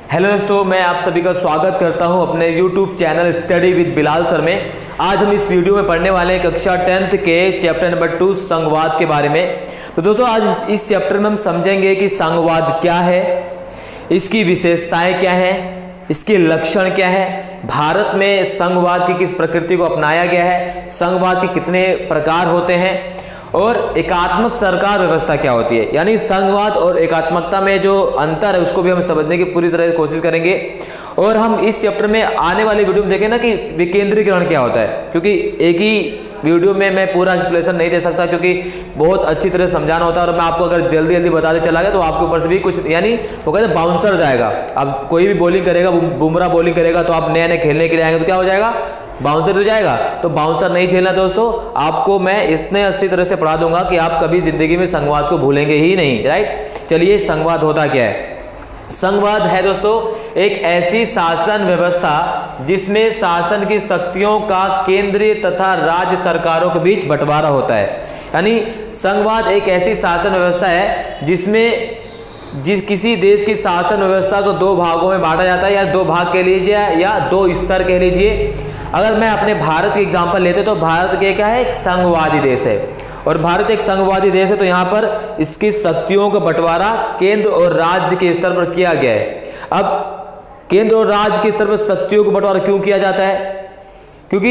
Hello दोस्तों, मैं आप सभी का स्वागत करता हूं अपने YouTube channel study with Bilal sir में। आज हम इस वीडियो में पढ़ने वाले हैं कक्षा 10th के चैप्टर नंबर 2 संघवाद के बारे में। तो दोस्तों आज इस चैप्टर में हम समझेंगे कि संघवाद क्या है, इसकी विशेषताएं क्या है, इसके लक्षण क्या है, भारत में संघवाद की किस प्रकृति को अपनाया गया है, संघवाद के कितने प्रकार होते हैं और एकात्मक सरकार व्यवस्था क्या होती है। यानी संघवाद और एकात्मकता में जो अंतर है उसको भी हम समझने की पूरी तरह कोशिश करेंगे। और हम इस चैप्टर में आने वाली वीडियो में देखें ना कि विकेंद्रीकरण क्या होता है, क्योंकि एक ही वीडियो में मैं पूरा एक्सप्लेनेशन नहीं दे सकता क्योंकि बहुत अच्छी तरह समझाना होता है। और मैं आपको अगर जल्दी जल्दी बताते चला गया तो आपके ऊपर से भी कुछ यानी वो कहते हैं बाउंसर जाएगा। अब कोई भी बॉलिंग करेगा, बुमराह बॉलिंग करेगा तो आप नए नए खेलने के लिए आएंगे तो क्या हो जाएगा, बाउंसर हो जाएगा। तो बाउंसर नहीं झेलना दोस्तों, आपको मैं इतने अच्छी तरह से पढ़ा दूंगा कि आप कभी जिंदगी में संघवाद को भूलेंगे ही नहीं। राइट, चलिए संघवाद होता क्या है। संघवाद है दोस्तों एक ऐसी शासन व्यवस्था जिसमें शासन की शक्तियों का केंद्रीय तथा राज्य सरकारों के बीच बंटवारा होता है। यानी संघवाद एक ऐसी शासन व्यवस्था है जिसमें किसी देश की शासन व्यवस्था को दो भागों में बांटा जाता है, या दो भाग कह लीजिए या दो स्तर कह लीजिए। अगर मैं अपने भारत के एग्जांपल लेते तो भारत के क्या है, एक संघवादी देश है। और भारत एक संघवादी देश है तो यहाँ पर इसकी शक्तियों का बंटवारा केंद्र और राज्य के स्तर पर किया गया है। अब केंद्र और राज्य के स्तर पर शक्तियों का बंटवारा क्यों किया जाता है, क्योंकि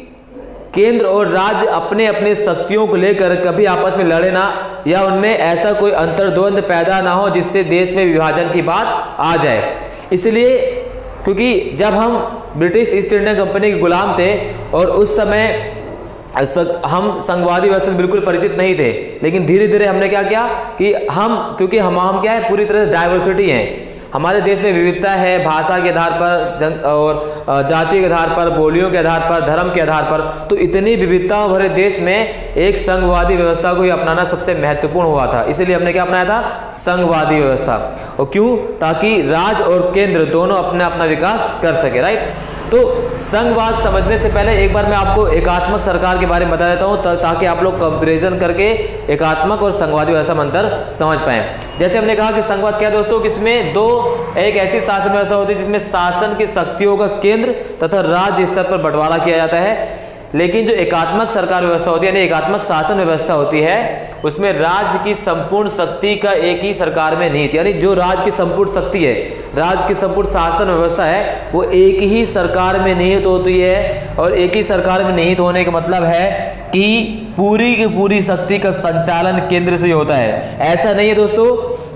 केंद्र और राज्य अपने अपने शक्तियों को लेकर कभी आपस में लड़े ना, या उनमें ऐसा कोई अंतर्द्वंद पैदा ना हो जिससे देश में विभाजन की बात आ जाए। इसलिए क्योंकि जब हम ब्रिटिश ईस्ट इंडिया कंपनी के गुलाम थे और उस समय हम संघवादी व्यवस्था से बिल्कुल परिचित नहीं थे, लेकिन धीरे धीरे हमने क्या किया कि क्योंकि हम क्या है, पूरी तरह से डाइवर्सिटी है, हमारे देश में विविधता है, भाषा के आधार पर और जाति के आधार पर, बोलियों के आधार पर, धर्म के आधार पर। तो इतनी विविधताओं भरे देश में एक संघवादी व्यवस्था को ही अपनाना सबसे महत्वपूर्ण हुआ था। इसीलिए हमने क्या अपनाया था, संघवादी व्यवस्था। और क्यों, ताकि राज्य और केंद्र दोनों अपना अपना विकास कर सके। राइट, तो संघवाद समझने से पहले एक बार मैं आपको एकात्मक सरकार के बारे में बता देता हूं ताकि आप लोग कंपैरिजन करके एकात्मक और संघवादी व्यवस्था में अंतर समझ पाएं। जैसे हमने कहा कि संघवाद क्या है दोस्तों, किसमें एक ऐसी शासन व्यवस्था होती है जिसमें शासन की शक्तियों का केंद्र तथा राज्य स्तर पर बंटवारा किया जाता है। लेकिन जो एकात्मक सरकार व्यवस्था होती है, यानी एकात्मक शासन व्यवस्था होती है, उसमें राज्य की संपूर्ण शक्ति का एक ही सरकार में निहित, यानी जो राज्य की संपूर्ण शक्ति है, राज्य की संपूर्ण शासन व्यवस्था है, वो एक ही सरकार में निहित होती है। और एक ही सरकार में निहित होने का मतलब है कि पूरी की पूरी शक्ति का संचालन केंद्र से होता है। ऐसा नहीं है दोस्तों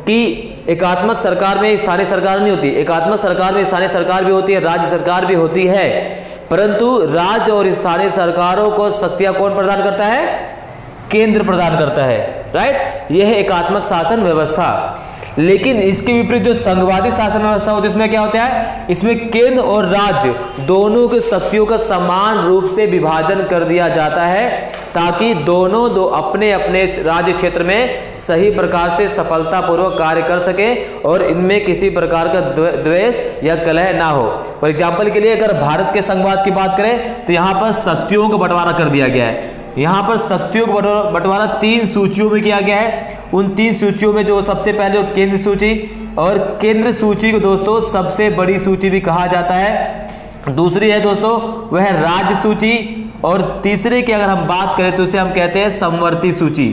कि एकात्मक सरकार में स्थानीय सरकार नहीं होती, एकात्मक सरकार में स्थानीय सरकार भी होती है, राज्य सरकार भी होती है, परंतु राज्य और स्थानीय सरकारों को शक्तियां कौन प्रदान करता है, केंद्र प्रदान करता है। राइट, यह है एकात्मक शासन व्यवस्था। लेकिन इसके विपरीत जो संघवादी शासन व्यवस्था होती है उसमें क्या होता है, इसमें केंद्र और राज्य दोनों की शक्तियों का समान रूप से विभाजन कर दिया जाता है ताकि दोनों अपने अपने राज्य क्षेत्र में सही प्रकार से सफलतापूर्वक कार्य कर सके और इनमें किसी प्रकार का द्वेष या कलह ना हो। फॉर एग्जाम्पल के लिए अगर भारत के संघवाद की बात करें तो यहाँ पर शक्तियों का बंटवारा कर दिया गया है। यहाँ पर शक्तियों का बंटवारा 3 सूचियों में किया गया है। उन 3 सूचियों में जो सबसे पहले केंद्र सूची, और केंद्र सूची को दोस्तों सबसे बड़ी सूची भी कहा जाता है। दूसरी है दोस्तों वह राज्य सूची, और तीसरे की अगर हम बात करें तो उसे हम कहते हैं समवर्ती सूची।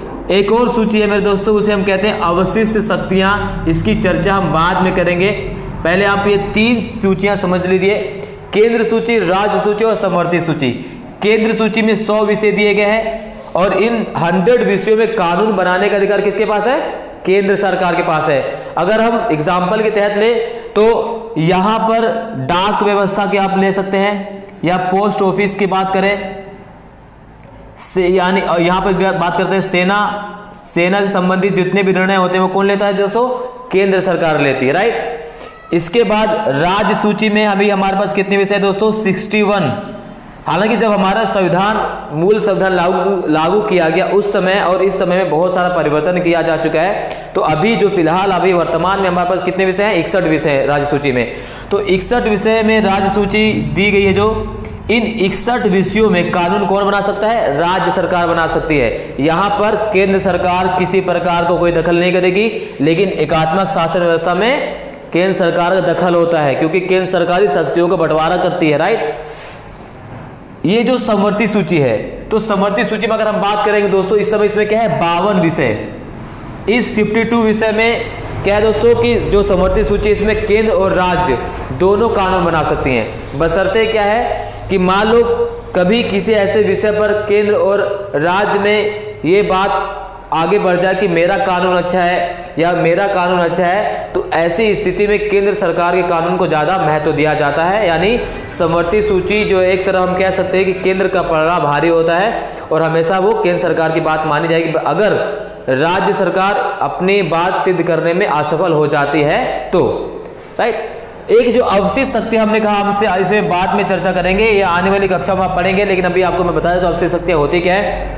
एक और सूची है मेरे दोस्तों, उसे हम कहते हैं अवशिष्ट शक्तियां। इसकी चर्चा हम बाद में करेंगे, पहले आप ये 3 सूचियां समझ लीजिए, केंद्र सूची, राज्य सूची और समवर्ती सूची। केंद्र सूची में 100 विषय दिए गए हैं और इन 100 विषयों में कानून बनाने का अधिकार किसके पास है, केंद्र सरकार के पास है। अगर हम एग्जाम्पल के तहत ले तो यहां पर डाक व्यवस्था के आप ले सकते हैं, या पोस्ट ऑफिस की बात करें से, यानी यहां पर बात करते हैं सेना से संबंधित जितने भी निर्णय होते हैं वो कौन लेता है दोस्तों, केंद्र सरकार लेती है। राइट, इसके बाद राज्य सूची में अभी हमारे पास कितने विषय है दोस्तों, 61। हालांकि जब हमारा मूल संविधान लागू किया गया उस समय और इस समय में बहुत सारा परिवर्तन किया जा चुका है। तो अभी जो फिलहाल अभी वर्तमान में हमारे पास कितने विषय हैं, 61 विषय है राज्य सूची में। तो 61 विषय में राज्य सूची दी गई है। जो इन 61 विषयों में कानून कौन बना सकता है, राज्य सरकार बना सकती है। यहाँ पर केंद्र सरकार किसी प्रकार को कोई दखल नहीं करेगी, लेकिन एकात्मक शासन व्यवस्था में केंद्र सरकार का दखल होता है, क्योंकि केंद्र सरकारी शक्तियों का बंटवारा करती है, राइट। ये जो समवर्ती सूची है, तो समवर्ती सूची में अगर हम बात करेंगे दोस्तों, इस समय इसमें क्या है 52 विषय। इस 52 विषय में क्या है दोस्तों कि जो समवर्ती सूची, इसमें केंद्र और राज्य दोनों कानून बना सकती हैं, बशर्ते क्या है कि मान लो कभी किसी ऐसे विषय पर केंद्र और राज्य में ये बात आगे बढ़ जाए कि मेरा कानून अच्छा है या मेरा कानून अच्छा है, तो ऐसी स्थिति में केंद्र सरकार के कानून को ज़्यादा महत्व दिया जाता है। यानी समवर्ती सूची जो एक तरह हम कह सकते हैं कि केंद्र का पलड़ा भारी होता है और हमेशा वो केंद्र सरकार की बात मानी जाएगी। अगर राज्य सरकार अपनी बात सिद्ध करने में असफल हो जाती है तो, राइट। एक जो अवशिष्ट शक्ति हमने कहा, हमसे इसे बाद में चर्चा करेंगे, ये आने वाली कक्षा में आप पढ़ेंगे, लेकिन अभी आपको मैं बता दें तो अवशिष्ट शक्तियां होती क्या है।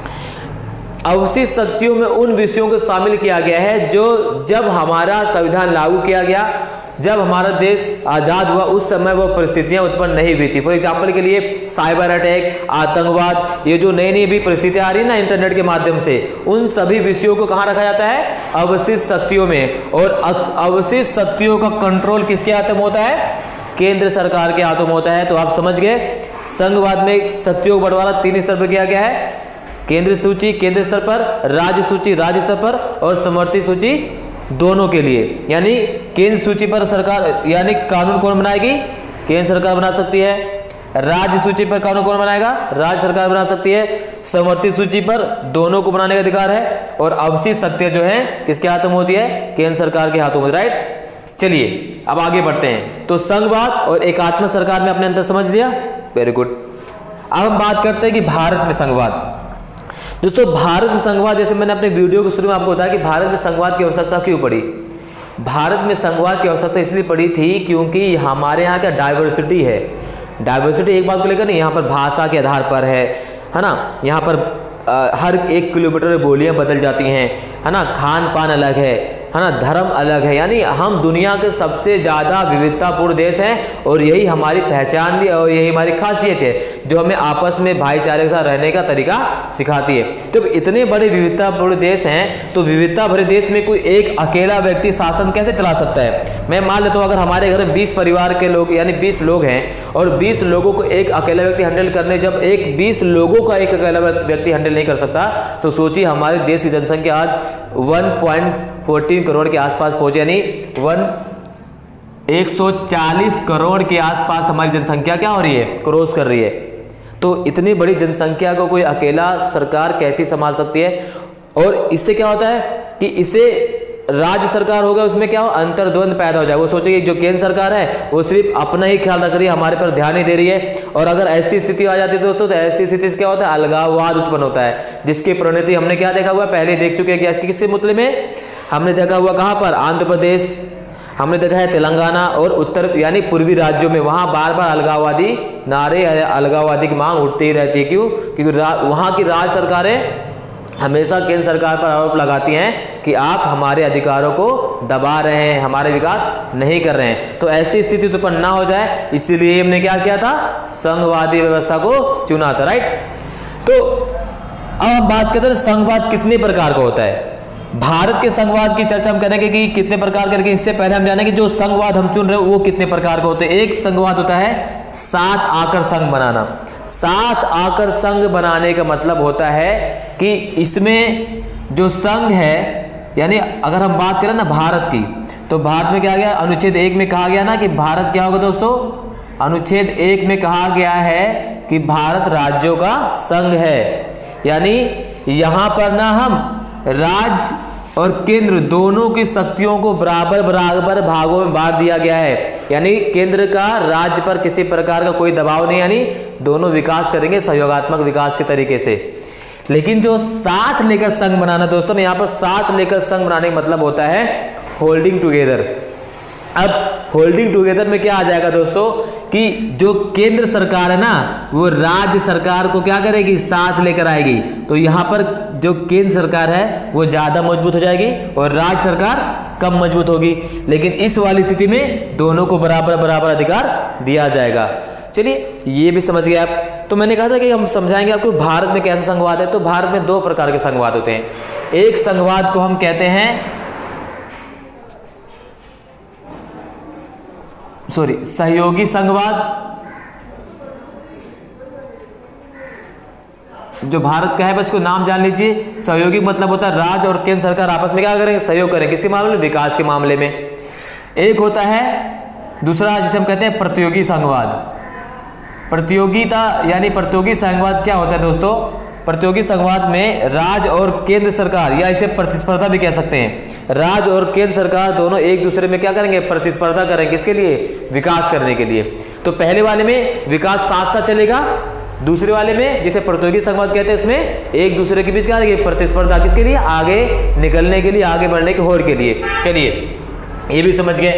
अवशिष्ट शक्तियों में उन विषयों को शामिल किया गया है जो जब हमारा संविधान लागू किया गया, जब हमारा देश आजाद हुआ, उस समय वो परिस्थितियां उत्पन्न नहीं हुई थी। फॉर एग्जाम्पल के लिए साइबर अटैक, आतंकवाद, ये जो नई नई भी परिस्थितियां आ रही है ना इंटरनेट के माध्यम से, उन सभी विषयों को कहाँ रखा जाता है, अवशिष्ट शक्तियों में। और अवशिष्ट शक्तियों का कंट्रोल किसके हाथों में होता है, केंद्र सरकार के हाथों में होता है। तो आप समझ गए, संघवाद में शक्तियों का बंटवारा 3 स्तर पर किया गया है, केंद्र सूची केंद्र स्तर पर, राज्य सूची राज्य स्तर पर, और समवर्ती सूची दोनों के लिए। यानी केंद्र सूची पर सरकार यानी कानून कौन बनाएगी, केंद्र सरकार बना सकती है। राज्य सूची पर कानून कौन बनाएगा, राज्य सरकार बना सकती है। समवर्ती सूची पर दोनों को बनाने का अधिकार है। और अवशिष्ट शक्तियां जो है किसके हाथों में होती है, केंद्र सरकार के हाथों में, राइट। चलिए अब आगे बढ़ते हैं। तो संघवाद और एकात्मक सरकार में आपने अंतर समझ लिया, वेरी गुड। अब हम बात करते हैं कि भारत में संघवाद। दोस्तों भारत में संघवाद, जैसे मैंने अपने वीडियो के शुरू में आपको बताया कि भारत में संघवाद की आवश्यकता क्यों पड़ी। भारत में संघवाद की आवश्यकता इसलिए पड़ी थी क्योंकि हमारे यहाँ का डाइवर्सिटी है। डाइवर्सिटी एक बात को लेकर नहीं, यहाँ पर भाषा के आधार पर है ना, यहाँ पर हर 1 किलोमीटर में बोलियाँ बदल जाती हैं, है ना, खान पान अलग है ना, धर्म अलग है। यानी हम दुनिया के सबसे ज़्यादा विविधतापूर्ण देश हैं और यही हमारी पहचान भी और यही हमारी खासियत है जो हमें आपस में भाईचारे के साथ रहने का तरीका सिखाती है। तो इतने बड़े विविधतापूर्ण देश हैं, तो विविधता भरे देश में कोई एक अकेला व्यक्ति शासन कैसे चला सकता है। मैं मान लेता हूँ अगर हमारे घर में 20 परिवार के लोग यानी 20 लोग हैं और 20 लोगों को एक अकेला व्यक्ति हैंडल करने, जब एक 20 लोगों का एक अकेला व्यक्ति हैंडल नहीं कर सकता, तो सोचिए हमारे देश की जनसंख्या आज 1.14 करोड़ के आसपास पहुंचे, यानी 140 करोड़ के आसपास हमारी जनसंख्या क्या हो रही है, क्रॉस कर रही है। तो इतनी बड़ी जनसंख्या को कोई अकेला सरकार कैसे संभाल सकती है। और इससे क्या होता है कि इसे राज्य सरकार होगा, उसमें क्या हो, अंतर्द्वंद पैदा हो जाए। वो सोचेगी जो केंद्र सरकार है वो सिर्फ अपना ही ख्याल रख रही है, हमारे पर ध्यान नहीं दे रही है। और अगर ऐसी स्थिति आ जाती है दोस्तों, तो ऐसी स्थिति से क्या होता है, अलगाववाद उत्पन्न होता है, जिसकी परिणति हमने क्या देखा हुआ, पहले देख चुके हैं। कि किससे मुतले में हमने देखा हुआ, कहाँ पर, आंध्र प्रदेश, हमने देखा है तेलंगाना और उत्तर यानी पूर्वी राज्यों में, वहाँ बार बार अलगाववादी नारे, अलगाववादी की मांग उठती ही रहती है। क्यों, क्योंकि वहाँ की राज्य सरकारें हमेशा केंद्र सरकार पर आरोप लगाती हैं कि आप हमारे अधिकारों को दबा रहे हैं, हमारे विकास नहीं कर रहे हैं। तो ऐसी स्थिति उत्पन्न ना हो जाए, इसीलिए हमने क्या किया था, संघवादी व्यवस्था को चुना था, राइट। तो अब हम बात करते हैं संघवाद कितने प्रकार का होता है। भारत के संघवाद की चर्चा हम करेंगे कि कितने प्रकार के, इससे पहले हम जानेंगे जो संघवाद हम चुन रहे हैं वो कितने प्रकार के होते हैं। एक संघवाद होता है 7 आकर संघ बनाना। 7 आकर संघ बनाने का मतलब होता है कि इसमें जो संघ है, यानी अगर हम बात करें ना भारत की, तो भारत में क्या गया, अनुच्छेद 1 में कहा गया ना कि भारत क्या होगा दोस्तों, अनुच्छेद 1 में कहा गया है कि भारत राज्यों का संघ है। यानी यहां पर ना हम राज्य और केंद्र दोनों की शक्तियों को बराबर बराबर भागों में बांट दिया गया है। यानी केंद्र का राज्य पर किसी प्रकार का कोई दबाव नहीं, यानी दोनों विकास करेंगे सहयोगात्मक विकास के तरीके से। लेकिन जो साथ लेकर संघ बनाना दोस्तों, यहाँ पर साथ लेकर संघ बनाने का मतलब होता है होल्डिंग टुगेदर। अब होल्डिंग टुगेदर में क्या आ जाएगा दोस्तों कि जो केंद्र सरकार है ना, वो राज्य सरकार को क्या करेगी, साथ लेकर आएगी। तो यहाँ पर जो केंद्र सरकार है वो ज्यादा मजबूत हो जाएगी और राज्य सरकार कम मजबूत होगी। लेकिन इस वाली स्थिति में दोनों को बराबर बराबर अधिकार दिया जाएगा। चलिए ये भी समझ गए आप। तो मैंने कहा था कि हम समझाएंगे आपको भारत में कैसा संघवाद है। तो भारत में 2 प्रकार के संघवाद होते हैं। एक संघवाद को हम कहते हैं सहयोगी संघवाद, जो भारत का है बस को नाम जान लीजिए। सहयोगी मतलब होता है राज्य और केंद्र सरकार आपस में क्या करेंगे, सहयोग करेंगे, किसी मामले में, विकास के मामले में। एक होता है दूसरा जिसे हम कहते हैं प्रतियोगी संघवाद। प्रतियोगिता यानी प्रतियोगी संघवाद क्या होता है दोस्तों, प्रतियोगी संघवाद में राज्य और केंद्र सरकार, या इसे प्रतिस्पर्धा भी कह सकते हैं, राज्य और केंद्र सरकार दोनों एक दूसरे में क्या करेंगे, प्रतिस्पर्धा करेंगे, किसके लिए, विकास करने के लिए। तो पहले वाले में विकास साथ साथ चलेगा, दूसरे वाले में जिसे प्रतियोगी संघवाद कहते हैं उसमें एक दूसरे के बीच क्या करेंगे, प्रतिस्पर्धा, किसके लिए, आगे निकलने के लिए, आगे बढ़ने की होड़ के लिए। चलिए ये भी समझ गए।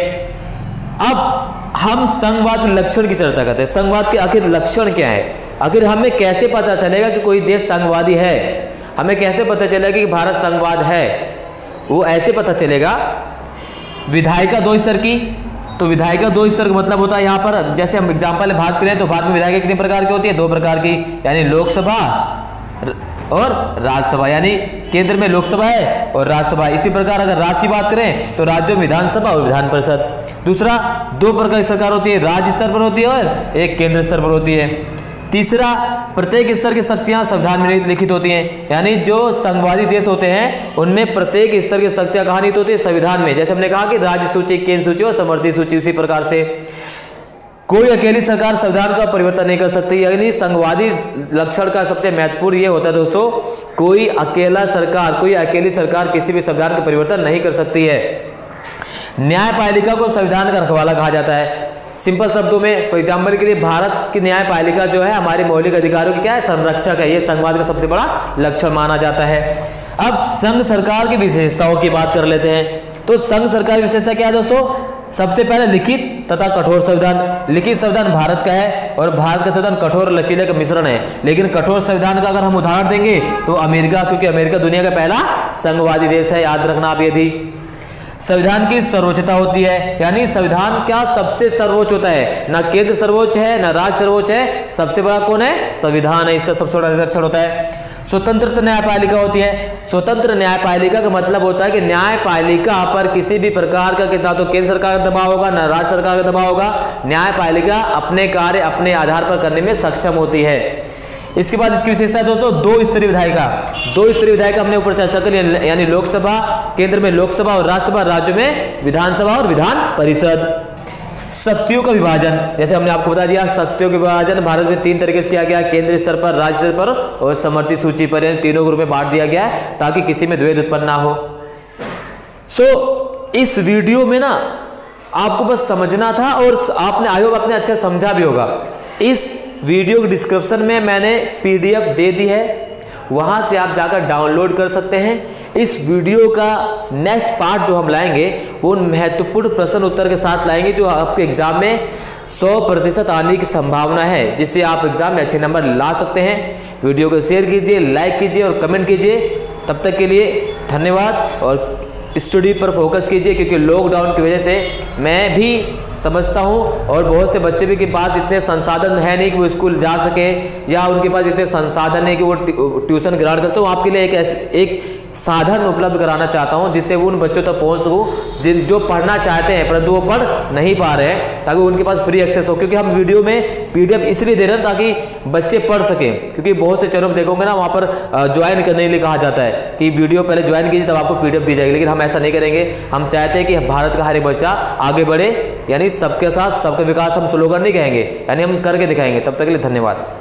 अब हम संघवाद के लक्षण की चर्चा करते हैं। संघवाद के आखिर लक्षण क्या है, आखिर हमें कैसे पता चलेगा कि कोई देश संघवादी है, हमें कैसे पता चलेगा कि भारत संघवाद है। वो ऐसे पता चलेगा, विधायिका 2 स्तर की। तो विधायिका 2 स्तर का मतलब होता है यहाँ पर, जैसे हम एग्जाम्पल बात करें तो भारत में विधायिका कितने प्रकार की होती है, 2 प्रकार की, यानी लोकसभा और राज्यसभा, यानी केंद्र में लोकसभा है और राज्यसभा। इसी प्रकार अगर राज्य की बात करें तो राज्यों में विधानसभा और विधान परिषद। दूसरा, 2 प्रकार की सरकार होती है, राज्य स्तर पर होती है और एक केंद्र स्तर पर होती है। तीसरा, प्रत्येक स्तर की शक्तियां संविधान में लिखित होती हैं, यानी जो संघवादी देश होते हैं उनमें प्रत्येक स्तर की शक्तियां कहाँ निहित होती है, संविधान में। जैसे हमने कहा कि राज्य सूची, केंद्र सूची और समवर्ती सूची, उसी प्रकार से कोई अकेली सरकार संविधान का परिवर्तन नहीं कर सकती। यानी संघवादी लक्षण का सबसे महत्वपूर्ण ये होता है दोस्तों, कोई अकेली सरकार किसी भी संविधान का परिवर्तन नहीं कर सकती है। न्यायपालिका को संविधान का रखवाला कहा जाता है। सिंपल शब्दों में, फॉर एग्जाम्पल के लिए भारत की न्यायपालिका जो है हमारे मौलिक अधिकारों की क्या है, संरक्षक है। ये संघवाद का सबसे बड़ा लक्षण माना जाता है। अब संघ सरकार की विशेषताओं की बात कर लेते हैं। तो संघ सरकार की विशेषता क्या है दोस्तों, सबसे पहले लिखित तथा कठोर संविधान। लिखित संविधान भारत का है और भारत का संविधान कठोर और लचीले का मिश्रण है। लेकिन कठोर संविधान का अगर हम उदाहरण देंगे तो अमेरिका, क्योंकि अमेरिका दुनिया का पहला संघवादी देश है, याद रखना आप ये भी। संविधान की सर्वोच्चता होती है, यानी संविधान क्या सबसे सर्वोच्च होता है, ना केंद्र सर्वोच्च है ना राज्य सर्वोच्च है, सबसे बड़ा कौन है, संविधान है, इसका सबसे बड़ा लक्षण होता है। स्वतंत्र न्यायपालिका होती है। स्वतंत्र न्यायपालिका का मतलब होता है कि न्यायपालिका पर किसी भी प्रकार का ना तो केंद्र सरकार का दबाव होगा ना राज्य सरकार का दबाव होगा। न्यायपालिका अपने कार्य अपने आधार पर करने में सक्षम होती है। इसके बाद इसकी विशेषता है दोस्तों 2 स्तरीय विधायिका। 2 स्तरीय विधायिका हमने ऊपर चर्चा कर ली, यानी लोकसभा, केंद्र में लोकसभा और राज्यसभा, राज्य में विधानसभा और विधान परिषद। शक्तियों का विभाजन, जैसे हमने आपको बता दिया, शक्तियों का विभाजन भारत में 3 तरीके से किया गया, केंद्र स्तर पर, राज्य स्तर पर और समवर्ती सूची पर, यानी तीनों ग्रुप में बांट दिया गया है ताकि किसी में द्वैध उत्पन्न ना हो। इस वीडियो में ना आपको बस समझना था और आपने आयोग आपने अच्छा समझा भी होगा। इस वीडियो के डिस्क्रिप्शन में मैंने PDF दे दी है, वहां से आप जाकर डाउनलोड कर सकते हैं। इस वीडियो का नेक्स्ट पार्ट जो हम लाएंगे वो महत्वपूर्ण प्रश्न उत्तर के साथ लाएंगे, जो आपके एग्जाम में 100% आने की संभावना है, जिससे आप एग्जाम में अच्छे नंबर ला सकते हैं। वीडियो को शेयर कीजिए, लाइक कीजिए और कमेंट कीजिए। तब तक के लिए धन्यवाद और स्टडी पर फोकस कीजिए, क्योंकि लॉकडाउन की वजह से मैं भी समझता हूं और बहुत से बच्चे भी के पास इतने संसाधन है नहीं कि वो स्कूल जा सके, या उनके पास इतने संसाधन है कि वो ट्यूशन ग्रहण करते हो। आपके लिए एक साधन उपलब्ध कराना चाहता हूं जिससे वो उन बच्चों तक पहुंच सकूं जो पढ़ना चाहते हैं परंतु वो पढ़ नहीं पा रहे हैं, ताकि उनके पास फ्री एक्सेस हो। क्योंकि हम वीडियो में PDF इसलिए दे रहे हैं ताकि बच्चे पढ़ सकें, क्योंकि बहुत से चैनल देखोगे ना वहाँ पर ज्वाइन करने के लिए कहा जाता है कि वीडियो पहले ज्वाइन कीजिए तब आपको PDF दी जाएगी, लेकिन हम ऐसा नहीं करेंगे। हम चाहते हैं कि भारत का हर एक बच्चा आगे बढ़े, यानी सबके साथ सबका विकास हम स्लोगन नहीं कहेंगे, यानी हम करके दिखाएंगे। तब तक के लिए धन्यवाद।